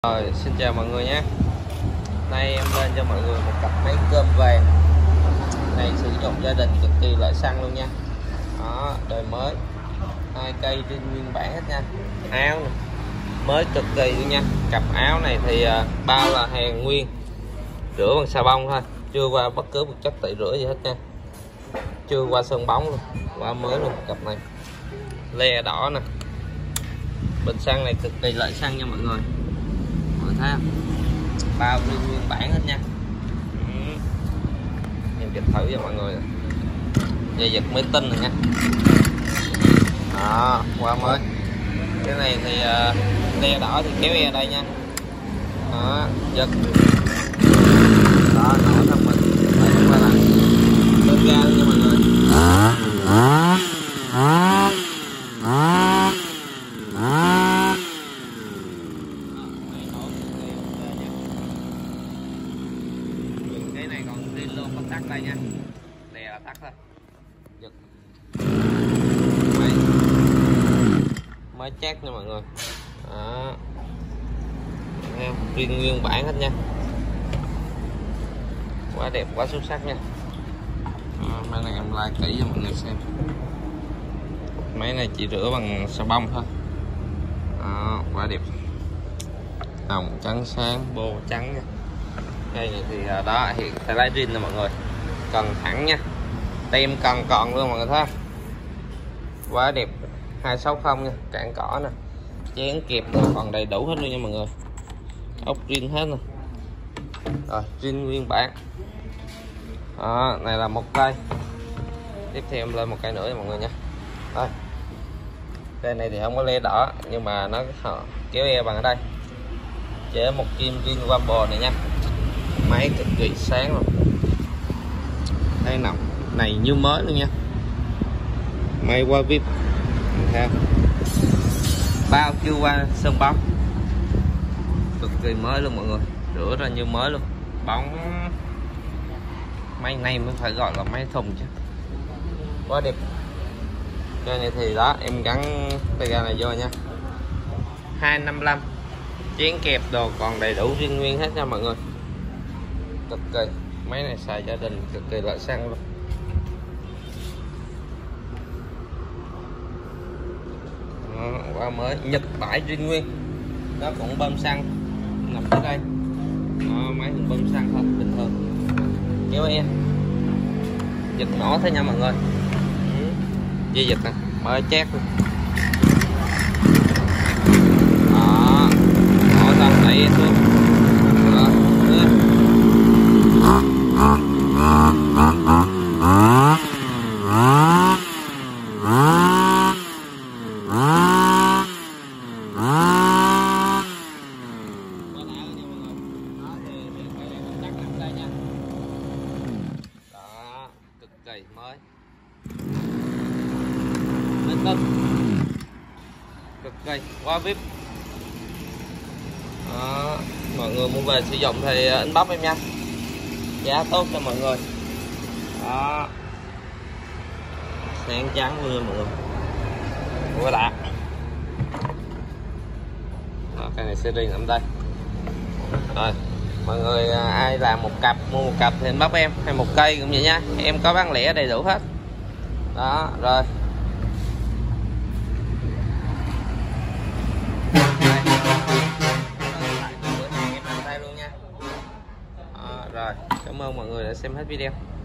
Rồi, xin chào mọi người nhé. Nay em lên cho mọi người một cặp máy cơm vàng. Này sử dụng gia đình cực kỳ lợi xăng luôn nha. Đó, đời mới. 2 cây trên nguyên bản hết nha. Áo này, mới cực kỳ luôn nha. Cặp áo này thì bao là hàng nguyên, rửa bằng xà bông thôi, chưa qua bất cứ một chất tẩy rửa gì hết nha. Chưa qua sơn bóng luôn, qua mới luôn cặp này. Le đỏ nè. Bình xăng này cực kỳ lợi xăng nha mọi người. Thấy không? Bao nguyên bản hết nha. Em chụp thử cho mọi người. Dây giật mới tinh rồi nha. Đó, qua mới. Cái này thì le đỏ thì kéo e đây nha. Đó, giật. Đó, nổ thông mình. Đây không phải là lên ga luôn nha mọi người. Cái này còn zin luôn, không tắt đây nha. Đè là tắt thôi. Giật. Mới chát nha mọi người. Đó. Riêng nguyên bản hết nha. Quá đẹp, quá xuất sắc nha. Máy này em like kỹ cho mọi người xem. Máy này chỉ rửa bằng xà bông thôi. Đó, quá đẹp. Hồng trắng sáng, bô trắng nha. Đây này thì đó hiện phải lái zin nè mọi người. Cần thẳng nha. Tem cần còn luôn mọi người thấy không? Quá đẹp. 260 nha, cản cỏ nè. Chén kẹp còn đầy đủ hết luôn nha mọi người. Ốc zin hết nè. Rồi, zin nguyên bản. Đó, này là một cây. Tiếp theo em lên một cây nữa cho mọi người nha. Đây. Cây này thì không có le đỏ nhưng mà nó kéo e bằng ở đây. Chế một kim zin Wambo này nha. Máy cực kỳ sáng luôn. Đây nào, này như mới luôn nha. Máy qua vip. Bao chưa qua sơn bóng. Cực kỳ mới luôn mọi người. Rửa ra như mới luôn. Bóng. Máy này mới phải gọi là máy thùng chứ. Quá đẹp. Cái này thì đó em gắn tay ga này vô nha. 255. Chén kẹp đồ còn đầy đủ zin nguyên hết nha mọi người. Cực kỳ. Máy này xài gia đình cực kỳ lợi xăng luôn. Đó, qua mới Nhật bãi zin nguyên. Nó cũng bơm xăng nằm dưới đây. Đó, máy cũng bơm xăng thôi bình thường. Kéo e giật nổ thế nha mọi người. Dây giật nè, mới chét luôn. Đó, nổ xong đẩy e xuống. Cực kỳ mới. Tinh cực kỳ quá vip. Đó, mọi người mua về sử dụng thì inbox em nha, giá tốt cho mọi người. Đó, sáng trắng luôn mọi người, quá đã. Đó, cái này series nằm đây. Rồi mọi người ai làm một cặp mua một cặp thì inbox em, hay một cây cũng vậy nha, em có bán lẻ đầy đủ hết. Đó rồi. Rồi, cảm ơn mọi người đã xem hết video.